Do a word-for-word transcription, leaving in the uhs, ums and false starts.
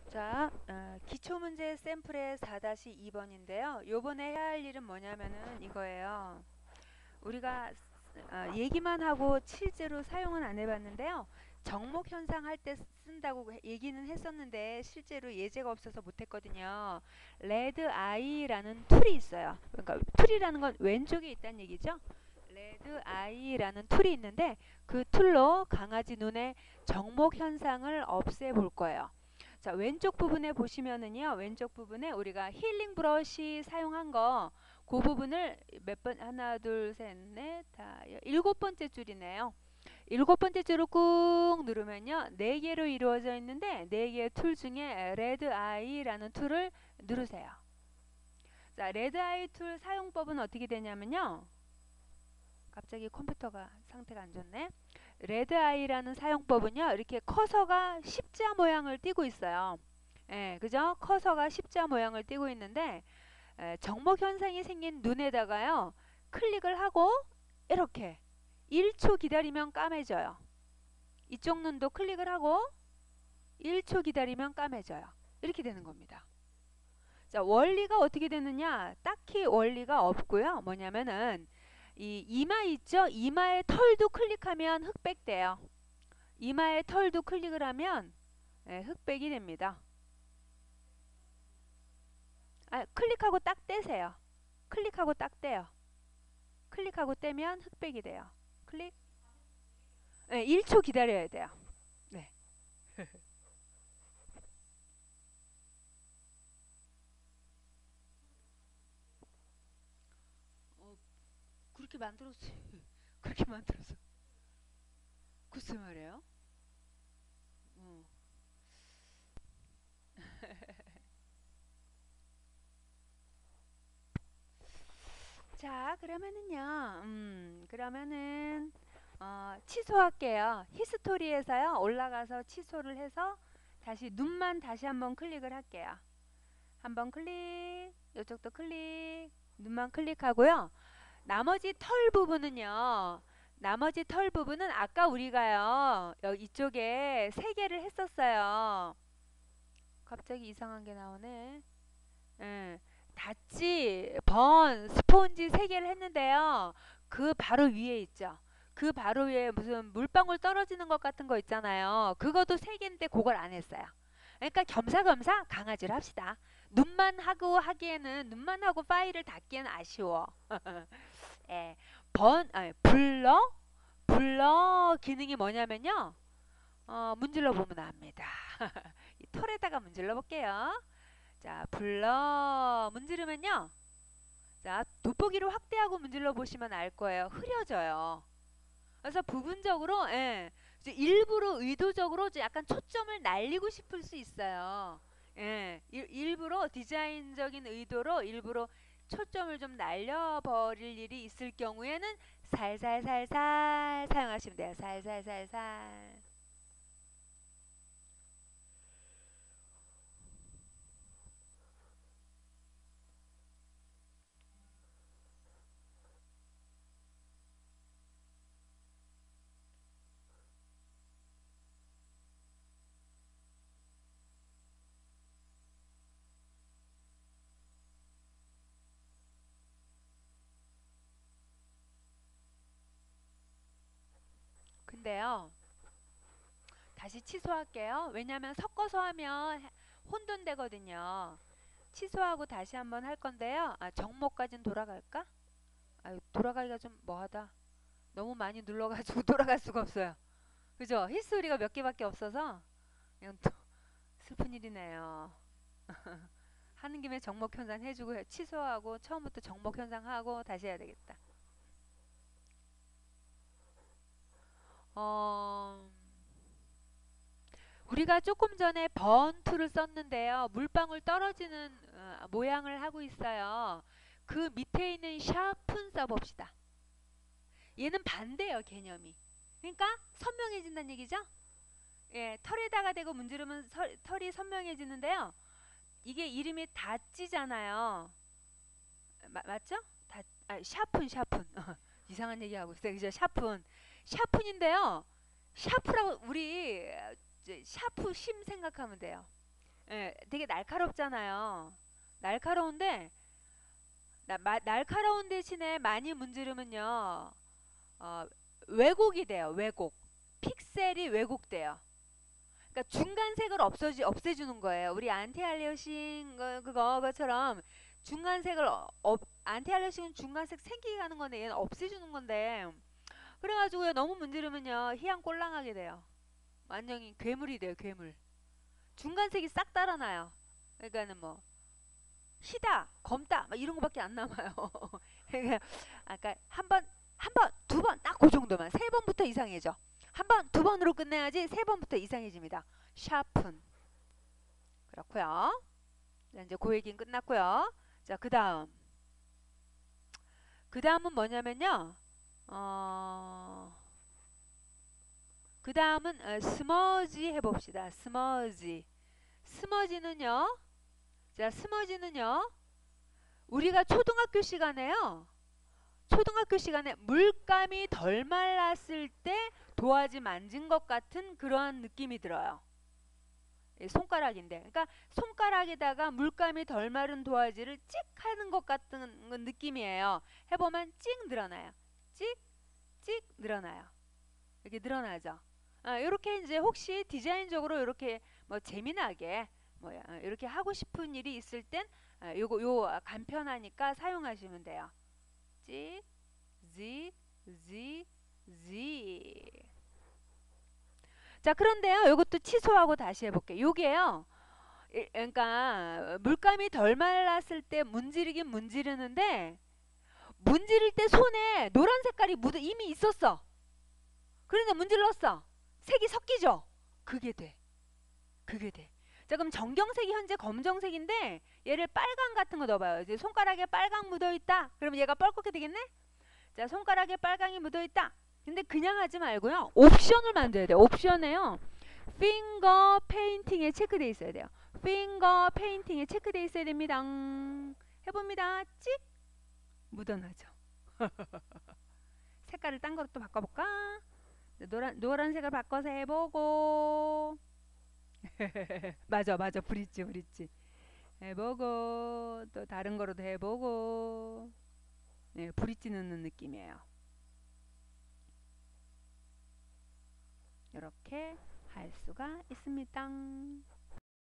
자, 어, 기초문제 샘플의 사 이 번인데요. 요번에 해야 할 일은 뭐냐면은 이거예요. 우리가 어, 얘기만 하고 실제로 사용은 안 해봤는데요. 정목 현상 할 때 쓴다고 얘기는 했었는데 실제로 예제가 없어서 못했거든요. 레드 아이라는 툴이 있어요. 그러니까 툴이라는 건 왼쪽에 있다는 얘기죠. 레드 아이라는 툴이 있는데 그 툴로 강아지 눈의 정목 현상을 없애볼 거예요. 자, 왼쪽 부분에 보시면은요. 왼쪽 부분에 우리가 힐링 브러쉬 사용한 거 그 부분을 몇 번, 하나, 둘, 셋, 넷, 다, 일곱 번째 줄이네요. 일곱 번째 줄을 꾹 누르면요. 네 개로 이루어져 있는데 네 개의 툴 중에 레드 아이라는 툴을 누르세요. 자, 레드 아이 툴 사용법은 어떻게 되냐면요. 갑자기 컴퓨터가 상태가 안 좋네. 레드 아이라는 사용법은요. 이렇게 커서가 십자 모양을 띠고 있어요. 예, 그죠? 커서가 십자 모양을 띠고 있는데 에, 정목 현상이 생긴 눈에다가요. 클릭을 하고 이렇게 일 초 기다리면 까매져요. 이쪽 눈도 클릭을 하고 일 초 기다리면 까매져요. 이렇게 되는 겁니다. 자, 원리가 어떻게 되느냐? 딱히 원리가 없고요. 뭐냐면은 이 이마 있죠? 이마의 털도 클릭하면 흑백 돼요. 이마의 털도 클릭을 하면 예, 흑백이 됩니다. 아, 클릭하고 딱 떼세요. 클릭하고 딱 떼요. 클릭하고 떼면 흑백이 돼요. 클릭. 네, 일 초 기다려야 돼요. 네. 어, 그렇게 만들었어요. 그렇게 만들었어. 글쎄 말이에요. 음. 자, 그러면은요. 음, 그러면은 어, 취소할게요. 히스토리에서요. 올라가서 취소를 해서 다시 눈만 다시 한번 클릭을 할게요. 한번 클릭, 이쪽도 클릭, 눈만 클릭하고요. 나머지 털 부분은요. 나머지 털 부분은 아까 우리가요. 여기 이쪽에 세 개를 했었어요. 갑자기 이상한 게 나오네. 예. 다찌, 번, 스폰지 세 개를 했는데요. 그 바로 위에 있죠. 그 바로 위에 무슨 물방울 떨어지는 것 같은 거 있잖아요. 그것도 세 개인데 그걸 안 했어요. 그러니까 겸사겸사 강아지를 합시다. 눈만 하고 하기에는 눈만 하고 파일을 닫기에는 아쉬워. 예. 번, 아니, 불러, 불러 기능이 뭐냐면요. 어, 문질러 보면 압니다. 이 털에다가 문질러 볼게요. 자, 불러 문지르면요. 자, 돋보기를 확대하고 문질러 보시면 알 거예요. 흐려져요. 그래서 부분적으로, 예, 이제 일부러 의도적으로 이제 약간 초점을 날리고 싶을 수 있어요. 예, 일, 일부러 디자인적인 의도로 일부러 초점을 좀 날려버릴 일이 있을 경우에는 살살살살 사용하시면 돼요. 살살살살. 근데요, 다시 취소할게요. 왜냐하면 섞어서 하면 혼돈되거든요. 취소하고 다시 한번 할 건데요. 아, 정모까지는 돌아갈까? 아, 돌아가기가 좀 뭐하다. 너무 많이 눌러가지고 돌아갈 수가 없어요. 그죠? 힐스토리가 몇 개밖에 없어서 그냥 또 슬픈 일이네요. 하는 김에 정목 현상 해주고 취소하고 처음부터 정목 현상 하고 다시 해야 되겠다. 어, 우리가 조금 전에 번투를 썼는데요. 물방울 떨어지는 어, 모양을 하고 있어요. 그 밑에 있는 샤프는 써봅시다. 얘는 반대예요, 개념이. 그러니까 선명해진다는 얘기죠. 예, 털에다가 대고 문지르면 서, 털이 선명해지는데요. 이게 이름이 다찌잖아요. 마, 맞죠? 다, 아, 샤픈, 샤픈. 이상한 얘기하고 있어요. 그죠? 샤픈. 샤픈인데요. 샤프라고 우리 이제 샤프 심 생각하면 돼요. 예, 되게 날카롭잖아요. 날카로운데 나, 마, 날카로운 대신에 많이 문지르면요 어, 왜곡이 돼요. 왜곡. 픽셀이 왜곡돼요. 그러니까 중간색을 없어지 없애주는 거예요. 우리 안티알리어싱 거- 그거 그것처럼 중간색을 어, 업- 안티알리어싱은 중간색 생기게 하는 건데 얘는 없애주는 건데 그래가지고요 너무 문지르면요 희양 꼴랑하게 돼요. 완전히 괴물이 돼요. 괴물. 중간색이 싹 달아나요. 그러니까는 뭐 시다, 검다 막 이런 거밖에 안 남아요. 그러니까 아까 한 번, 한 번, 두 번 딱 그 정도만. 세 번부터 이상해져. 한 번, 두 번으로 끝내야지 세 번부터 이상해집니다. 샤픈. 그렇고요. 자, 이제 그 얘기는 끝났고요. 자, 그다음. 그다음은 뭐냐면요. 어 그다음은 어, 스머지 해봅시다. 스머지. 스머지는요. 자, 스머지는요. 우리가 초등학교 시간에요. 초등학교 시간에 물감이 덜 말랐을 때 도화지 만진 것 같은 그런 느낌이 들어요. 손가락인데. 그러니까 손가락에다가 물감이 덜 마른 도화지를 찍 하는 것 같은 느낌이에요. 해보면 찍 늘어나요. 찍, 찍 늘어나요. 이렇게 늘어나죠. 아, 이렇게 이제 혹시 디자인적으로 이렇게 뭐 재미나게 뭐 이렇게 하고 싶은 일이 있을 땐 아, 요거 요 간편하니까 사용하시면 돼요. 찍, Z, Z, Z. 자, 그런데요. 이것도 취소하고 다시 해볼게요. 요게요. 이- 그러니까 물감이 덜 말랐을 때 문지르긴 문지르는데 문지를 때 손에 노란 색깔이 묻어 이미 있었어. 그런데 문질렀어. 색이 섞이죠. 그게 돼. 그게 돼. 자, 그럼 정경색이 현재 검정색인데 얘를 빨강 같은 거 넣어봐요. 이제 손가락에 빨강 묻어있다. 그러면 얘가 뻘겋게 되겠네? 자, 손가락에 빨강이 묻어있다. 근데 그냥 하지 말고요. 옵션을 만들어야 돼요. 옵션에요. 핑거 페인팅에 체크되어 있어야 돼요. 핑거 페인팅에 체크되어 있어야 됩니다. 음, 해봅니다. 찍! 묻어나죠. 색깔을 딴 것도 바꿔볼까? 노란, 노란색을 바꿔서 해보고 맞아 맞아 브릿지 브릿지 해보고 또 다른 거로도 해보고 네, 브릿지 넣는 느낌이에요. 이렇게 할 수가 있습니다.